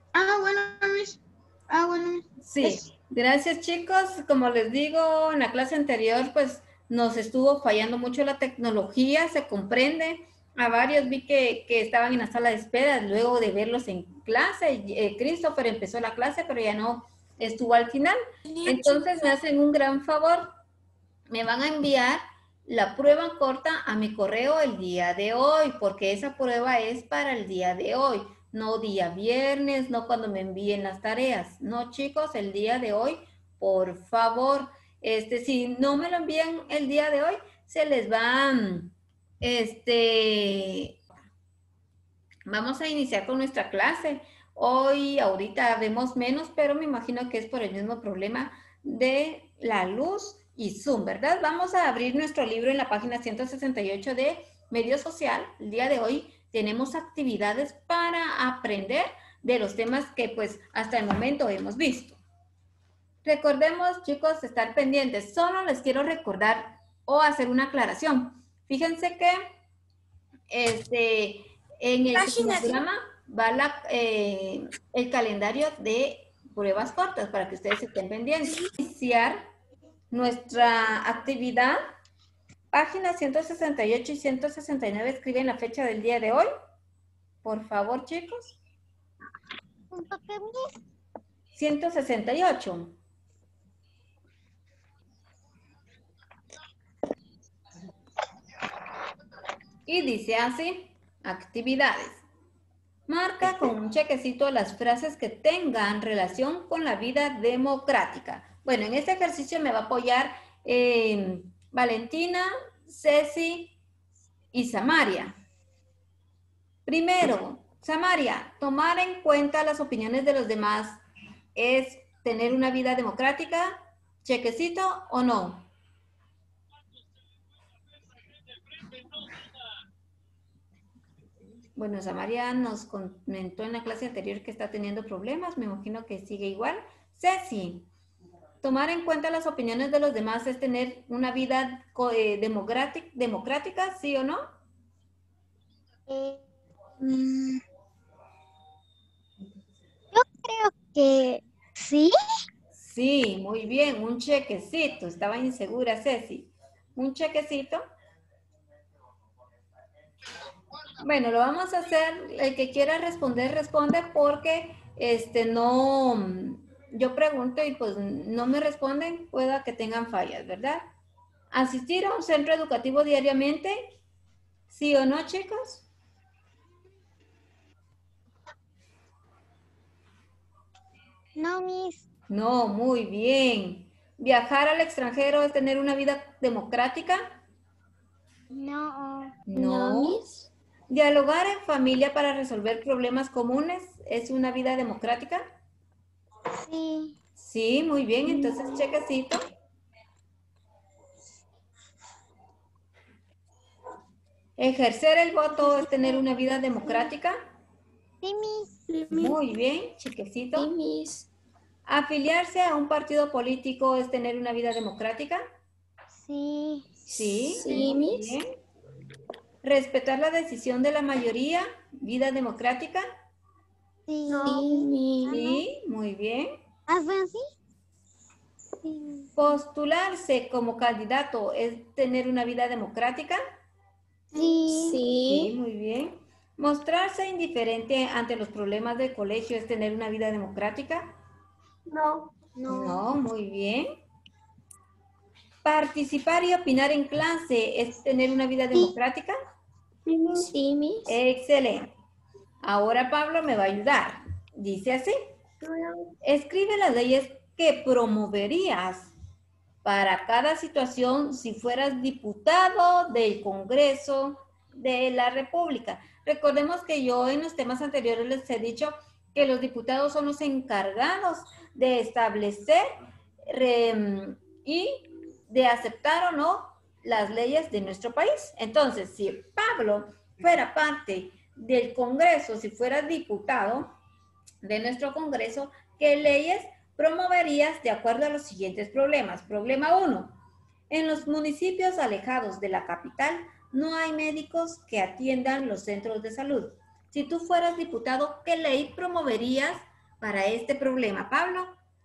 Bueno, Miss. Bueno, Miss. Sí, gracias chicos. Como les digo, en la clase anterior, pues nos estuvo fallando mucho la tecnología, se comprende. A varios vi que estaban en la sala de espera luego de verlos en clase. Christopher empezó la clase, pero ya no estuvo al final. Entonces me hacen un gran favor. Me van a enviar la prueba corta a mi correo el día de hoy, porque esa prueba es para el día de hoy, no día viernes, no cuando me envíen las tareas. No, chicos, el día de hoy, por favor, si no me lo envían el día de hoy, se les va, vamos a iniciar con nuestra clase. Hoy, ahorita vemos menos, pero me imagino que es por el mismo problema de la luz y Zoom, ¿verdad? Vamos a abrir nuestro libro en la página 168 de Medio Social. El día de hoy tenemos actividades para aprender de los temas que pues hasta el momento hemos visto. Recordemos, chicos, estar pendientes. Solo les quiero recordar o hacer una aclaración. Fíjense que en el cronograma va el calendario de pruebas cortas para que ustedes estén pendientes. Iniciar nuestra actividad. Páginas 168 y 169 escriben la fecha del día de hoy. Por favor, chicos. 168. Y dice así, actividades. Marca con un chequecito las frases que tengan relación con la vida democrática. Bueno, en este ejercicio me va a apoyar Valentina, Ceci y Samaria. Primero, Samaria, tomar en cuenta las opiniones de los demás es tener una vida democrática, chequecito o no. Bueno, Samaria nos comentó en la clase anterior que está teniendo problemas, me imagino que sigue igual. Ceci, tomar en cuenta las opiniones de los demás es tener una vida democrática, ¿sí o no? Yo creo que sí. Sí, muy bien, un chequecito. Estaba insegura, Ceci. Un chequecito. Bueno, lo vamos a hacer. El que quiera responder, responde porque no, yo pregunto y pues no me responden, pueda que tengan fallas, ¿verdad? Asistir a un centro educativo diariamente, ¿sí o no, chicos? No, Miss. No, muy bien. ¿Viajar al extranjero es tener una vida democrática? No. No. Miss. ¿Dialogar en familia para resolver problemas comunes es una vida democrática? Sí. Sí, muy bien. Entonces, chequecito. ¿Ejercer el voto es tener una vida democrática? Sí, Miss. Muy bien, chequecito. Sí, Miss. ¿Afiliarse a un partido político es tener una vida democrática? Sí. Sí, Sí, muy Miss. bien. ¿Respetar la decisión de la mayoría? ¿Vida democrática? Sí, Miss. Sí, muy bien. ¿Hacen así? Sí. ¿Postularse como candidato es tener una vida democrática? Sí. Sí, muy bien. ¿Mostrarse indiferente ante los problemas del colegio es tener una vida democrática? No. No, muy bien. ¿Participar y opinar en clase es tener una vida democrática? Sí, Miss. Excelente. Ahora Pablo me va a ayudar. Dice así. Escribe las leyes que promoverías para cada situación si fueras diputado del Congreso de la República. Recordemos que yo en los temas anteriores les he dicho que los diputados son los encargados de establecer y de aceptar o no las leyes de nuestro país. Entonces, si Pablo fuera parte del Congreso, si fuera diputado de nuestro Congreso, ¿qué leyes promoverías de acuerdo a los siguientes problemas? Problema 1. En los municipios alejados de la capital no hay médicos que atiendan los centros de salud. Si tú fueras diputado, ¿qué ley promoverías para este problema, Pablo?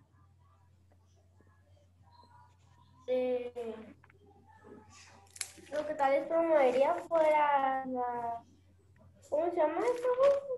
Lo que tal vez promovería fuera la... ¿Cómo se llama eso?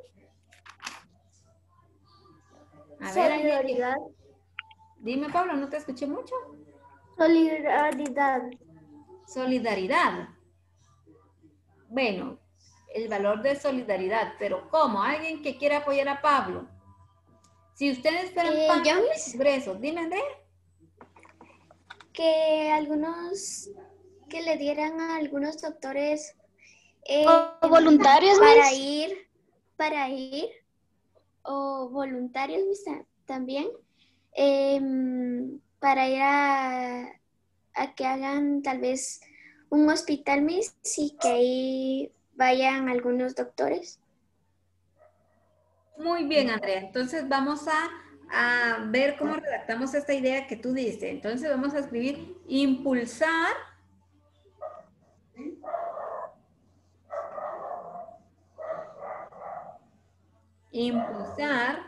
A ver, alguien que- Solidaridad. dime, Pablo, no te escuché mucho. Solidaridad. Solidaridad. Bueno, el valor de solidaridad, pero ¿cómo? Alguien que quiera apoyar a Pablo. Si ustedes fueran parte del Congreso, dime, Andrea. Que algunos, que le dieran a algunos doctores O voluntarios, para ir, o voluntarios también, para ir a que hagan tal vez un hospital, Miss, y que ahí vayan algunos doctores. Muy bien, Andrea. Entonces vamos a ver cómo redactamos esta idea que tú diste. Entonces vamos a escribir impulsar. Impulsar.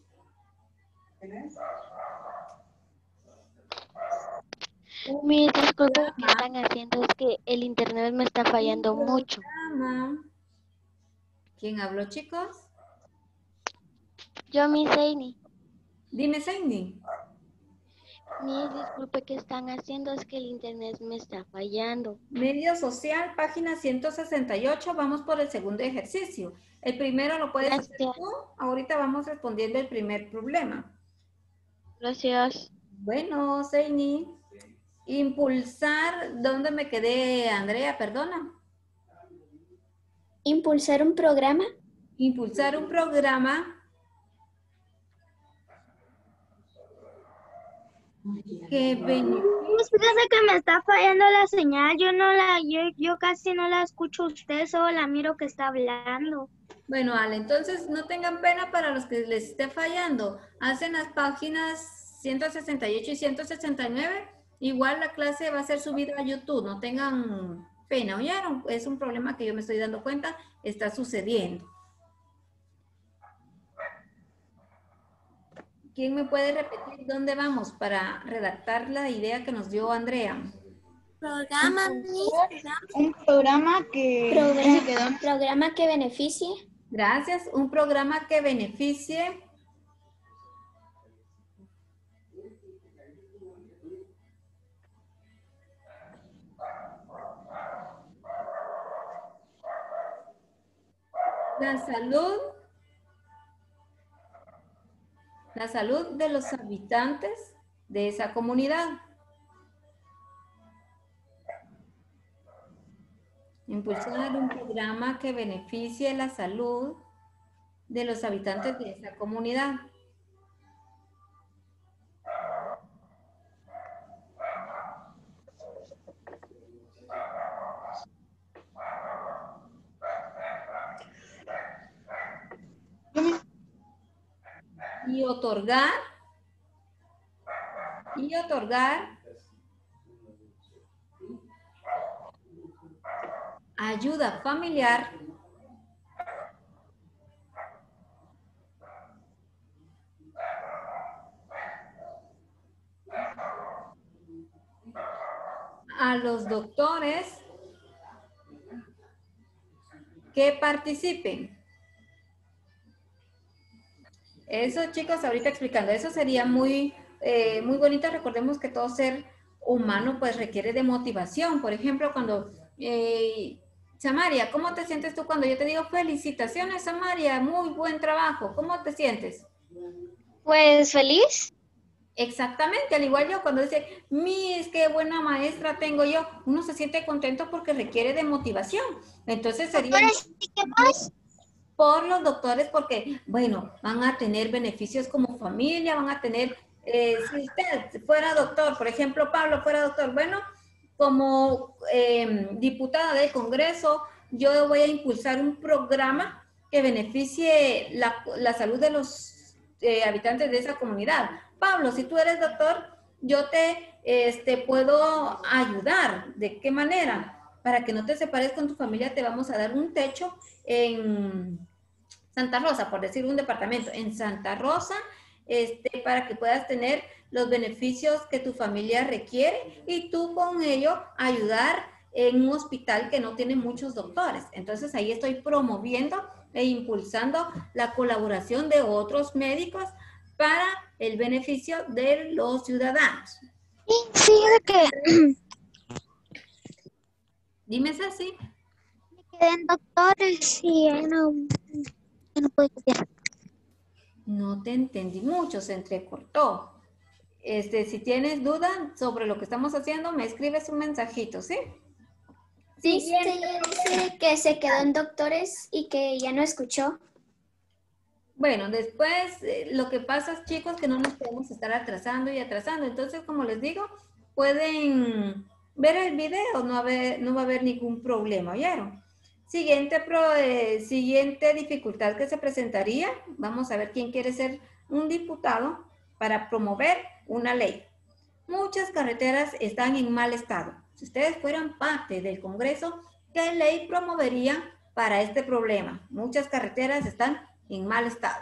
Mis disculpas, lo que están haciendo es que el internet me está fallando mucho. ¿Quién habló, chicos? Yo, Miss Amy, Dime, Sandy. mis disculpas, que están haciendo es que el internet me está fallando. Medio social, página 168. Vamos por el segundo ejercicio. El primero lo puedes hacer Gracias. tú. Ahorita vamos respondiendo el primer problema. Gracias. Bueno, Seini. Impulsar. ¿Dónde me quedé, Andrea? Perdona. Impulsar un programa. Impulsar un programa que Fíjese que me está fallando la señal. Yo casi no la escucho a usted, solo la miro que está hablando. Bueno, Ale, entonces no tengan pena para los que les esté fallando. Hacen las páginas 168 y 169. Igual la clase va a ser subida a YouTube. No tengan pena, ¿oyeron? Es un problema que yo me estoy dando cuenta. Está sucediendo. ¿Quién me puede repetir dónde vamos para redactar la idea que nos dio Andrea? Un programa que Programa que beneficie. Gracias. Un programa que beneficie la salud de los habitantes de esa comunidad. Impulsar un programa que beneficie la salud de los habitantes de esa comunidad. Y otorgar ayuda familiar a los doctores que participen. Eso, chicos, ahorita explicando, eso sería muy bonito. Recordemos que todo ser humano pues requiere de motivación. Por ejemplo, cuando, Samaria, ¿cómo te sientes tú cuando yo te digo felicitaciones, Samaria? Muy buen trabajo. ¿Cómo te sientes? Pues feliz. Exactamente, al igual yo cuando dice, Miss, qué buena maestra tengo yo, uno se siente contento porque requiere de motivación. Entonces sería... ¿Qué más? Por los doctores porque, bueno, van a tener beneficios como familia, van a tener, si usted fuera doctor, por ejemplo, Pablo fuera doctor, bueno, como diputada del Congreso, yo voy a impulsar un programa que beneficie la salud de los habitantes de esa comunidad. Pablo, si tú eres doctor, yo te puedo ayudar. ¿De qué manera? Para que no te separes con tu familia, te vamos a dar un techo en Santa Rosa, por decir un departamento. En Santa Rosa para que puedas tener los beneficios que tu familia requiere y tú con ello ayudar en un hospital que no tiene muchos doctores. Entonces ahí estoy promoviendo e impulsando la colaboración de otros médicos para el beneficio de los ciudadanos. Sí, de que Dime, Ceci. me queden doctores y ya no puedo copiar. No te entendí mucho, se entrecortó. Si tienes duda sobre lo que estamos haciendo, me escribes un mensajito, ¿sí? Miss, ella dice que se quedó en doctores y que ya no escuchó. Bueno, después lo que pasa, chicos, que no nos podemos estar atrasando y atrasando. Entonces, como les digo, pueden ver el video, no va a haber ningún problema, ¿oyeron? Siguiente dificultad que se presentaría, vamos a ver quién quiere ser un diputado para promover una ley. Muchas carreteras están en mal estado. Si ustedes fueran parte del Congreso, ¿qué ley promoverían para este problema? Muchas carreteras están en mal estado.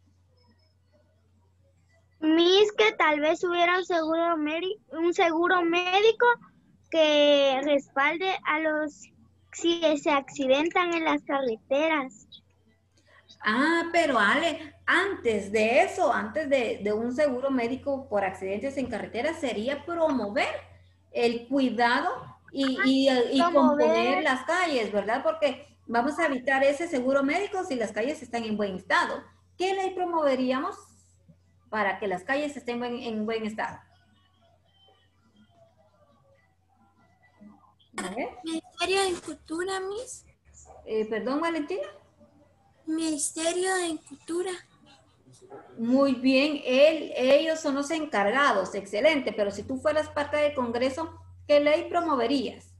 Mis, que tal vez hubiera un seguro médico que respalde a los si se accidentan en las carreteras. Ah, pero Ale, antes de eso, antes de un seguro médico por accidentes en carretera, sería promover el cuidado y componer las calles, ¿verdad? Porque vamos a evitar ese seguro médico si las calles están en buen estado. ¿Qué ley promoveríamos para que las calles estén en buen estado? A ver. Ministerio de Cultura, Miss. Perdón, Valentina. Ministerio de Cultura. Muy bien, ellos son los encargados, excelente, pero si tú fueras parte del Congreso, ¿qué ley promoverías?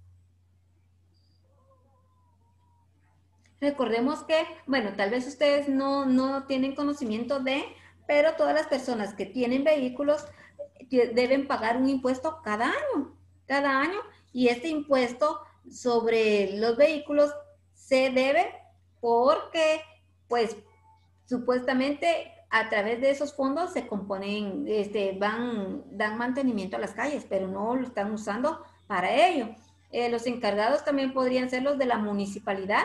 Recordemos que, bueno, tal vez ustedes no tienen conocimiento pero todas las personas que tienen vehículos deben pagar un impuesto cada año, y este impuesto sobre los vehículos se debe porque, pues, supuestamente a través de esos fondos se componen, dan mantenimiento a las calles, pero no lo están usando para ello. Los encargados también podrían ser los de la municipalidad.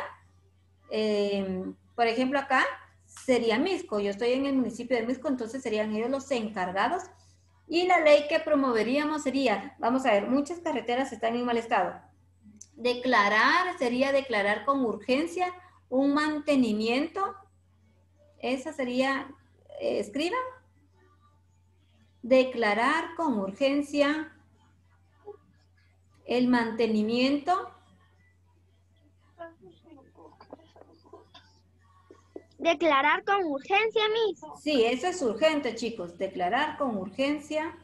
Por ejemplo, acá sería Misco. Yo estoy en el municipio de Misco, entonces serían ellos los encargados. Y la ley que promoveríamos sería, vamos a ver, muchas carreteras están en mal estado. Sería declarar con urgencia un mantenimiento. Esa sería, escriban, declarar con urgencia el mantenimiento. Declarar con urgencia, Miss. Sí, eso es urgente, chicos, declarar con urgencia.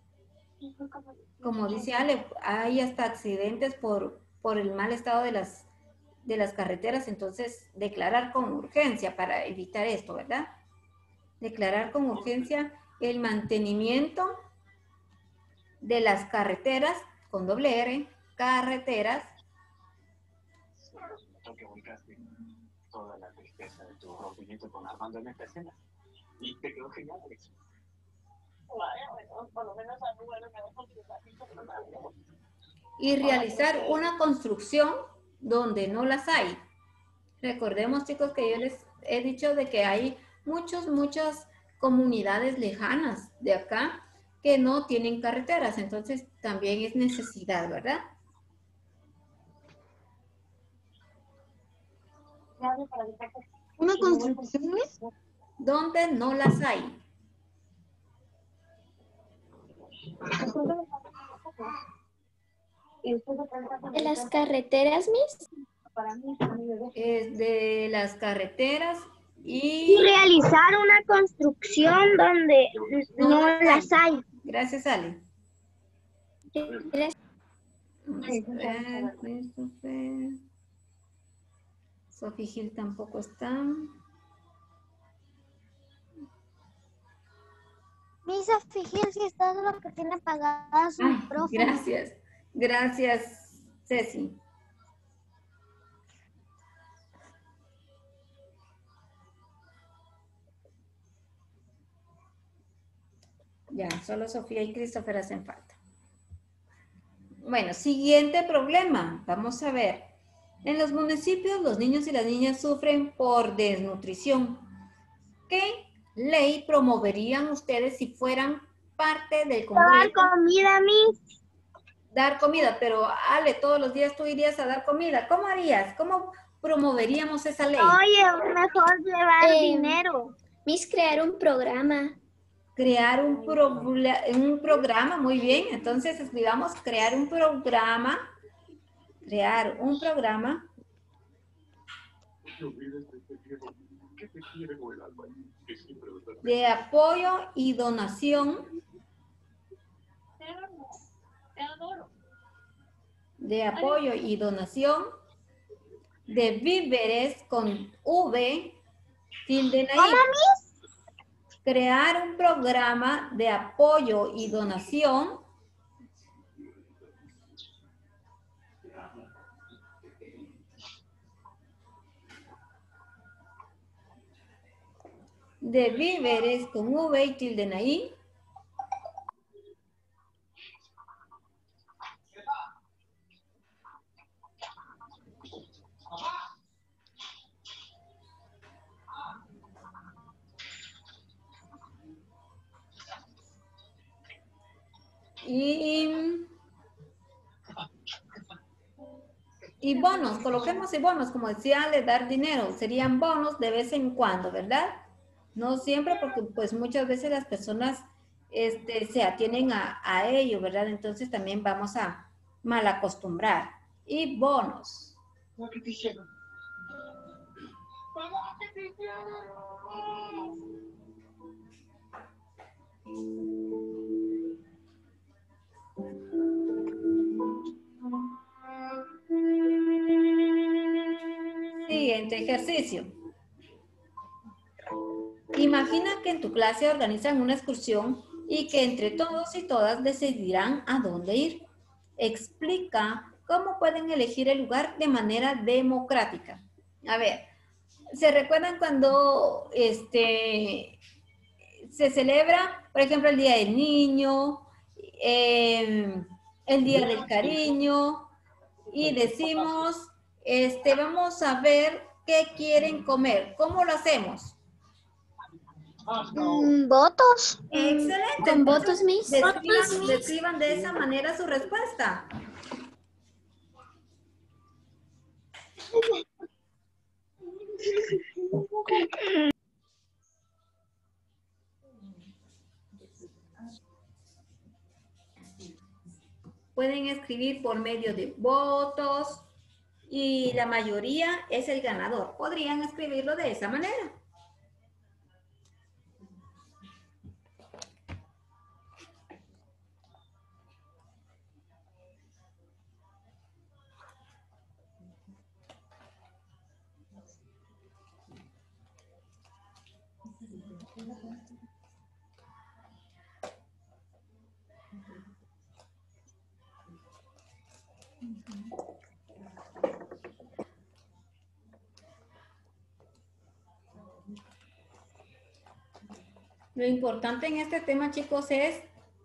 Como dice Ale, hay hasta accidentes por el mal estado de las carreteras, entonces declarar con urgencia para evitar esto, ¿verdad? Declarar con urgencia el mantenimiento de las carreteras, con doble R, carreteras. Que volcaste toda la tristeza de tu rompimiento con Armando en esta escena. Y te quedó genial, Alex. Y realizar una construcción donde no las hay. Recordemos, chicos, que yo les he dicho de que hay muchas comunidades lejanas de acá que no tienen carreteras, entonces también es necesidad, ¿verdad? ¿Una construcción? Donde no las hay. ¿De las carreteras, Miss? De las carreteras Y realizar una construcción donde no las hay. Gracias, Ale. Gracias. Christopher. Sophie Gil tampoco está. Misa, fíjense si está lo que tiene pagada su micrófono. Gracias, Ceci. Ya, solo Sofía y Christopher hacen falta. Bueno, siguiente problema. Vamos a ver. En los municipios, los niños y las niñas sufren por desnutrición. ¿Qué ley promoverían ustedes si fueran parte del Congreso? Dar comida, Miss. Dar comida, pero Ale, todos los días tú irías a dar comida. ¿Cómo harías? ¿Cómo promoveríamos esa ley? Oye, mejor llevar dinero. Miss, crear un programa. Crear un programa, muy bien. Entonces escribamos crear un programa. Crear un programa de apoyo y donación de víveres con V, tilde ahí. Crear un programa de apoyo y donación de víveres con V y tilde ahí. Y bonos, coloquemos y bonos, como decía Ale, dar dinero, serían bonos de vez en cuando, ¿verdad? No siempre, porque pues muchas veces las personas se atienen a ello, ¿verdad? Entonces también vamos a mal acostumbrar. Y bonos. Siguiente ejercicio. Imagina que en tu clase organizan una excursión y que entre todos y todas decidirán a dónde ir. Explica cómo pueden elegir el lugar de manera democrática. A ver, ¿se recuerdan cuando se celebra, por ejemplo, el Día del Niño, el Día del Cariño, y decimos, vamos a ver qué quieren comer? ¿Cómo lo hacemos? ¿Votos? Excelente. Con votos, Miss. Describan de esa manera su respuesta. Pueden escribir por medio de votos y la mayoría es el ganador. Podrían escribirlo de esa manera. Lo importante en este tema, chicos, es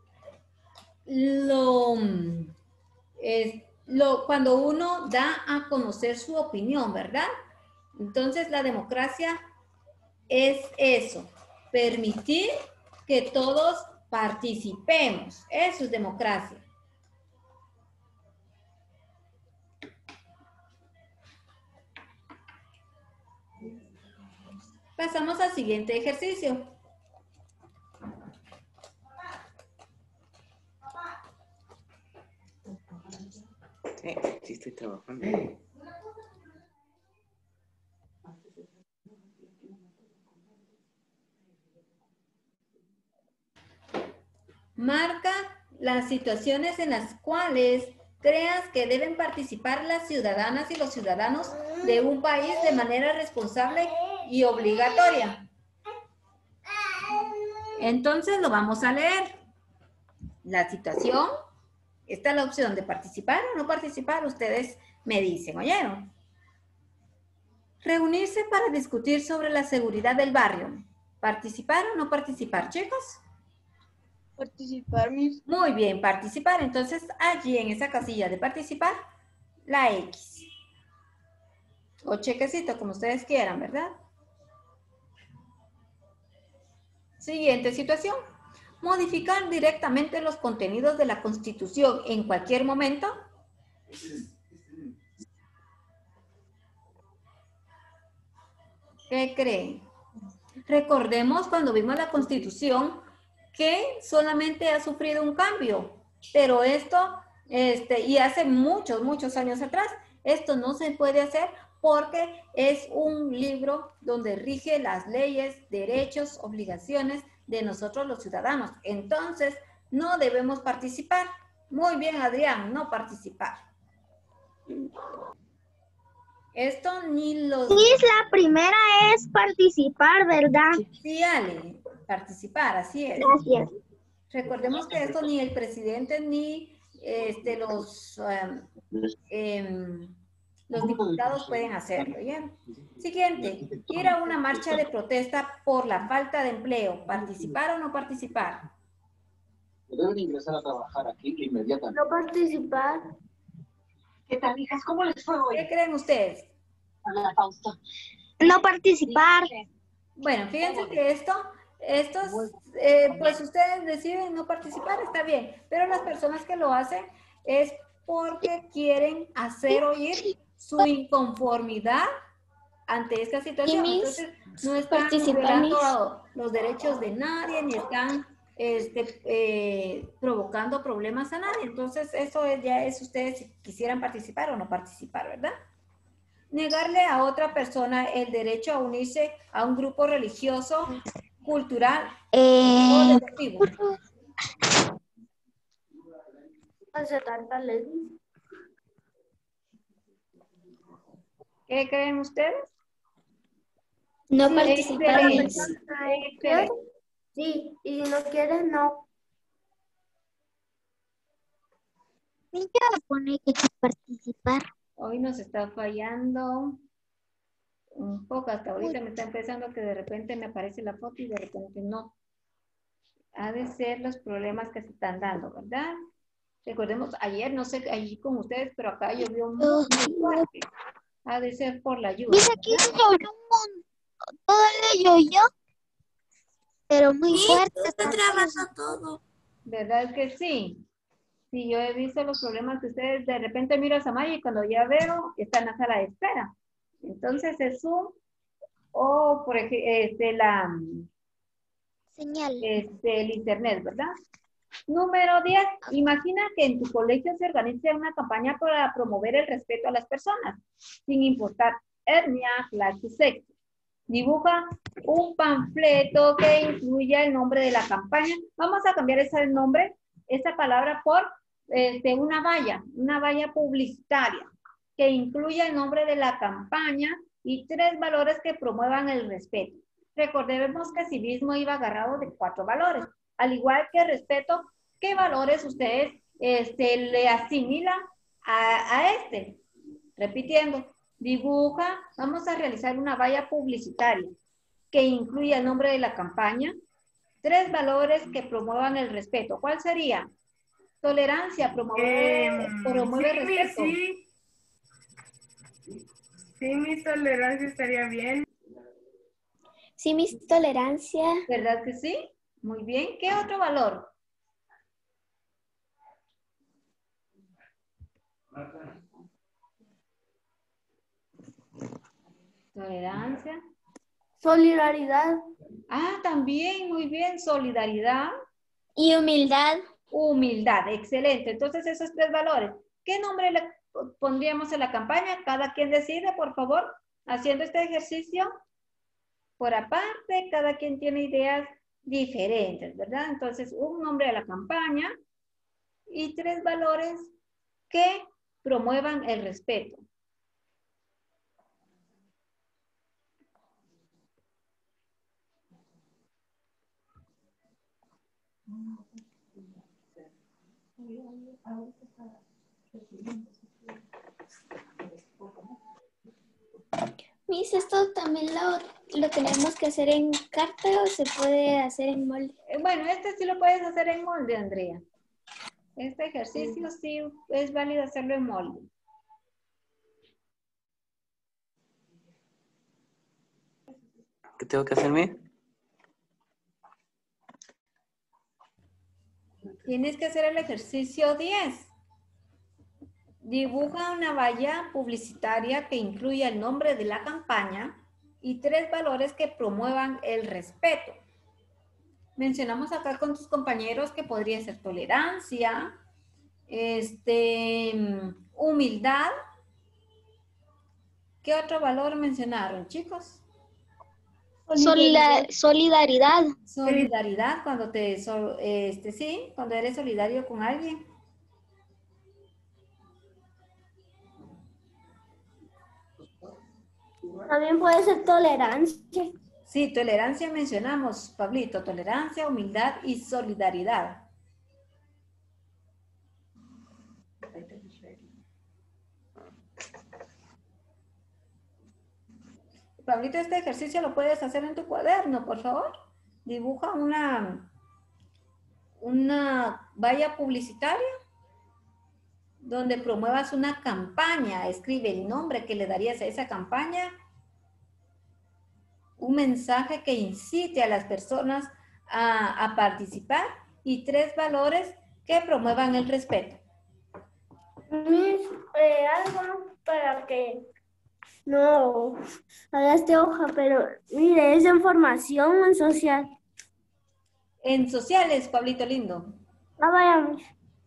cuando uno da a conocer su opinión, ¿verdad? Entonces, la democracia es eso, permitir que todos participemos. Eso es democracia. Pasamos al siguiente ejercicio. Sí, estoy trabajando. Marca las situaciones en las cuales creas que deben participar las ciudadanas y los ciudadanos de un país de manera responsable y obligatoria. Entonces lo vamos a leer. La situación, está la opción de participar o no participar, ustedes me dicen, ¿oyeron? Reunirse para discutir sobre la seguridad del barrio. ¿Participar o no participar, chicos? Participar, Miss. Muy bien, participar. Entonces, allí en esa casilla de participar, la X. O chequecito, como ustedes quieran, ¿verdad? Siguiente situación. Modificar directamente los contenidos de la Constitución en cualquier momento. ¿Qué creen? Recordemos cuando vimos la Constitución que solamente ha sufrido un cambio, pero esto, y hace muchos años atrás, esto no se puede hacer porque es un libro donde rige las leyes, derechos, obligaciones de nosotros los ciudadanos. Entonces, no debemos participar. Muy bien, Adrián, no participar. Esto ni los... Sí, la primera es participar, ¿verdad? Sí, Ale, participar, así es. Gracias. Recordemos que esto ni el presidente ni los diputados pueden hacerlo, ¿ya? Siguiente, ir a una marcha de protesta por la falta de empleo. ¿Participar o no participar? Deben ingresar a trabajar aquí inmediatamente. No participar. ¿Qué tal, hijas? ¿Cómo les fue hoy? ¿Qué creen ustedes? Hola, Fausto. No participar. Bueno, fíjense que estos, pues ustedes deciden no participar, está bien, pero las personas que lo hacen es porque quieren hacer oír su inconformidad ante esta situación. Entonces, no están violando los derechos de nadie, ni están provocando problemas a nadie. Entonces, eso ya es ustedes si quisieran participar o no participar, ¿verdad? Negarle a otra persona el derecho a unirse a un grupo religioso, cultural o deportivo. Hace tanta ley. ¿Qué creen ustedes? No participar. Excelente. Sí, y si no quieres, no. Sí, yo pone que participar. Hoy nos está fallando un poco. Hasta ahorita me está empezando que de repente me aparece la foto y de repente no. Ha de ser los problemas que se están dando, ¿verdad? Recordemos, ayer, no sé, allí con ustedes, pero acá llovió muy fuerte. Ha de ser por la lluvia. Dice aquí se llovió un montón. Todo le llovió, pero muy fuerte. Está trabajando todo. ¿Verdad que sí? Sí, yo he visto los problemas que ustedes de repente miro a Samaya y cuando ya veo está en la sala de espera. Entonces es Zoom o por ejemplo Señal. el internet, ¿verdad? Número 10. Imagina que en tu colegio se organice una campaña para promover el respeto a las personas, sin importar etnia, clase o sexo. Dibuja un panfleto que incluya el nombre de la campaña. Vamos a cambiar ese nombre, esa palabra por una valla publicitaria que incluya el nombre de la campaña y 3 valores que promuevan el respeto. Recordemos que civismo iba agarrado de 4 valores. Al igual que respeto, ¿qué valores ustedes le asimilan a este? Repitiendo, dibuja, vamos a realizar una valla publicitaria que incluya el nombre de la campaña, 3 valores que promuevan el respeto. ¿Cuál sería? Tolerancia, promueve respeto. Sí, mi tolerancia estaría bien. Sí, mi tolerancia. ¿Verdad que sí? Muy bien. ¿Qué otro valor? Tolerancia. Solidaridad. Ah, también, muy bien. Solidaridad. Y humildad. Humildad, excelente. Entonces, esos 3 valores. ¿Qué nombre le pondríamos en la campaña? Cada quien decide, por favor, haciendo este ejercicio. Por aparte, cada quien tiene ideas diferentes, ¿verdad? Entonces, un nombre a la campaña y 3 valores que promuevan el respeto. Miss, ¿esto también lo tenemos que hacer en carta o se puede hacer en molde? Bueno, este sí lo puedes hacer en molde, Andrea. Este ejercicio sí es válido hacerlo en molde. ¿Qué tengo que hacer, Miss? Tienes que hacer el ejercicio 10. Dibuja una valla publicitaria que incluya el nombre de la campaña y 3 valores que promuevan el respeto. Mencionamos acá con tus compañeros que podría ser tolerancia, humildad. ¿Qué otro valor mencionaron, chicos? Solidaridad. Solidaridad, cuando cuando eres solidario con alguien. También puede ser tolerancia. Sí, tolerancia mencionamos, Pablito, tolerancia, humildad y solidaridad. Pablito, este ejercicio lo puedes hacer en tu cuaderno, por favor. Dibuja una valla publicitaria donde promuevas una campaña. Escribe el nombre que le darías a esa campaña, un mensaje que incite a las personas a participar y 3 valores que promuevan el respeto. Miss, algo para que no haga esta hoja, pero mire, es en formación en social. En sociales, Pablito lindo. Ah, vaya, Miss.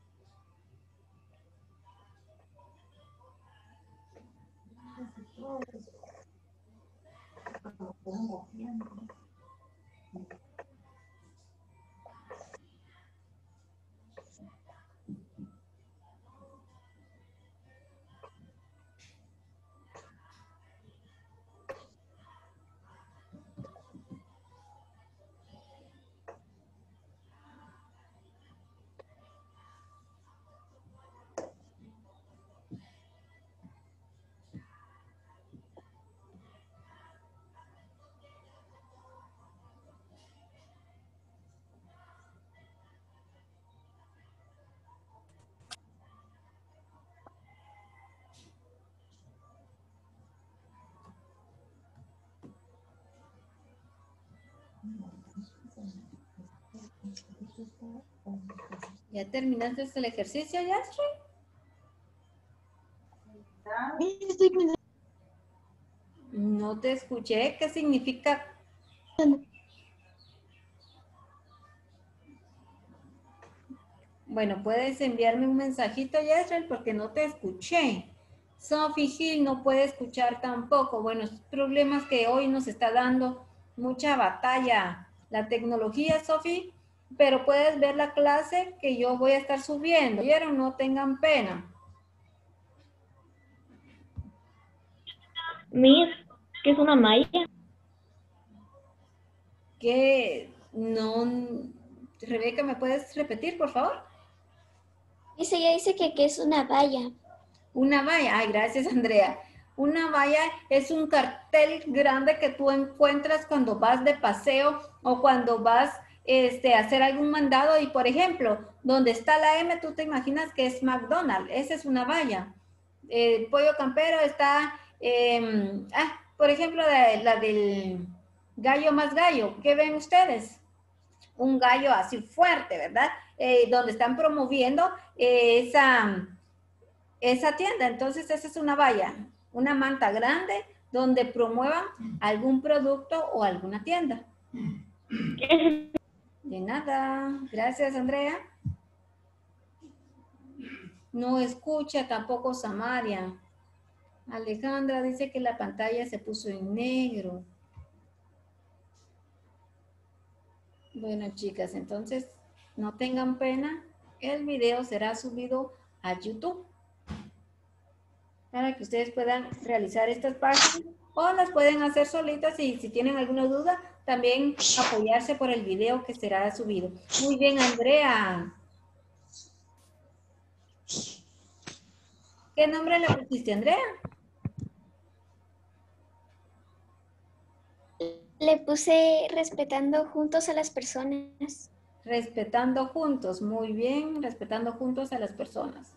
¿Ya terminaste el ejercicio, Yastri? No te escuché. ¿Qué significa? Bueno, puedes enviarme un mensajito, Yastri, porque no te escuché. Sophie Gil no puede escuchar tampoco. Bueno, problemas que hoy nos está dando mucha batalla la tecnología, Sophie, pero puedes ver la clase que yo voy a estar subiendo. ¿Vieron? No tengan pena. Miss, ¿qué es una malla? Que no... Rebeca, ¿me puedes repetir, por favor? Ella dice que es una valla. Una valla. Ay, gracias, Andrea. Una valla es un cartel grande que tú encuentras cuando vas de paseo o cuando vas a hacer algún mandado y, por ejemplo, donde está la M, tú te imaginas que es McDonald's. Esa es una valla. Pollo Campero está, por ejemplo, la del gallo más gallo. ¿Qué ven ustedes? Un gallo así fuerte, ¿verdad? Donde están promoviendo esa tienda. Entonces, esa es una valla, una manta grande donde promuevan algún producto o alguna tienda. De nada. Gracias, Andrea. No escucha tampoco Samaria. Alejandra dice que la pantalla se puso en negro. Bueno, chicas, entonces no tengan pena. El video será subido a YouTube para que ustedes puedan realizar estas páginas o las pueden hacer solitas y si tienen alguna duda, también apoyarse por el video que será subido. Muy bien, Andrea. ¿Qué nombre le pusiste, Andrea? Le puse respetando juntos a las personas. Respetando juntos, muy bien, respetando juntos a las personas.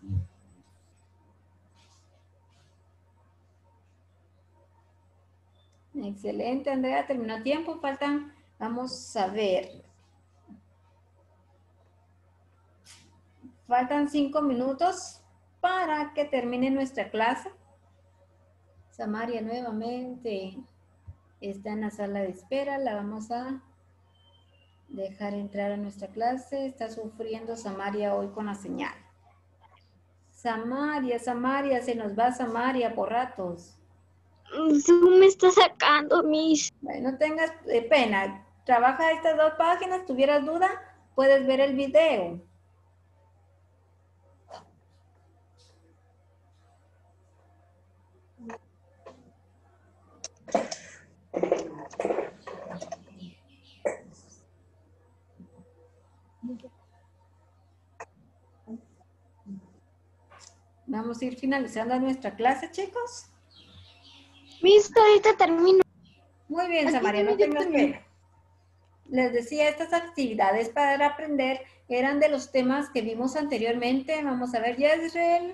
Excelente, Andrea, terminó tiempo, faltan, vamos a ver. Faltan 5 minutos para que termine nuestra clase. Samaria nuevamente está en la sala de espera, la vamos a dejar entrar a nuestra clase. Está sufriendo Samaria hoy con la señal. Samaria, se nos va Samaria por ratos. Zoom me está sacando, Miss. Bueno, no tengas pena. Trabaja estas 2 páginas. ¿Tuvieras duda? Puedes ver el video. Vamos a ir finalizando nuestra clase, chicos. Miss, ahorita termino. Muy bien, Samaria, no tengas pena. Les decía, estas actividades para aprender eran de los temas que vimos anteriormente. Vamos a ver, Yesrel.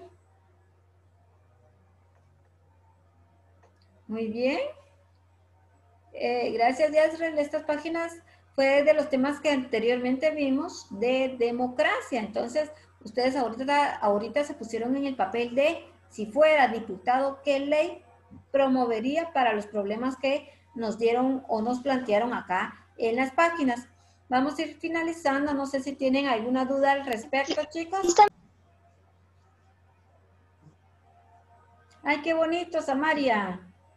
Muy bien. Gracias, Yesrel. Estas páginas fue de los temas que anteriormente vimos de democracia. Entonces, ustedes ahorita se pusieron en el papel de si fuera diputado, ¿qué ley promovería para los problemas que nos dieron o nos plantearon acá en las páginas? Vamos a ir finalizando. No sé si tienen alguna duda al respecto, chicos. Ay, qué bonito, Samaria.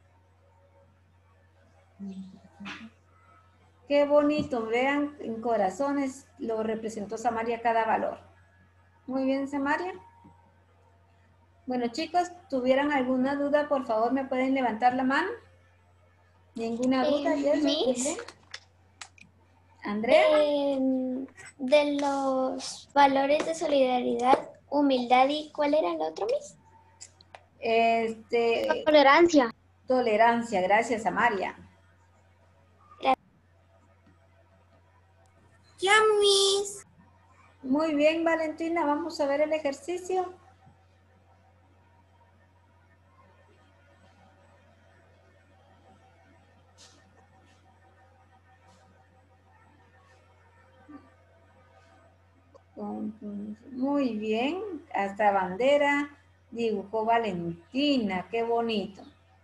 Qué bonito. Vean, en corazones lo representó Samaria cada valor. Muy bien, Samaria. Bueno, chicos, ¿tuvieran alguna duda? Por favor, ¿me pueden levantar la mano? ¿Ninguna duda? Miss, ¿Andrea? de los valores de solidaridad, humildad y ¿cuál era el otro, Miss? Tolerancia. Tolerancia, gracias, Samaria. Ya, Miss. Muy bien, Valentina, vamos a ver el ejercicio. Muy bien, hasta bandera dibujó Valentina, qué bonito.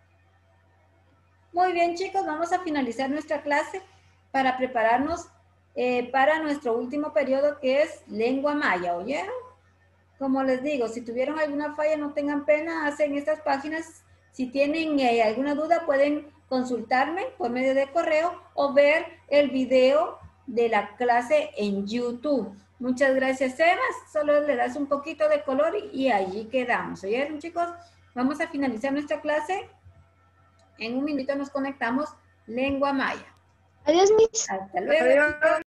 Muy bien, chicos, vamos a finalizar nuestra clase para prepararnos para nuestro último periodo, que es lengua maya, ¿oyeron? Como les digo, si tuvieron alguna falla, no tengan pena, hacen estas páginas. Si tienen alguna duda, pueden consultarme por medio de correo o ver el video de la clase en YouTube. Muchas gracias, Sebas. Solo le das un poquito de color y allí quedamos. ¿Oyeron, chicos? Vamos a finalizar nuestra clase. En un minuto nos conectamos. Lengua maya. Adiós, Miss. Hasta luego, chicos.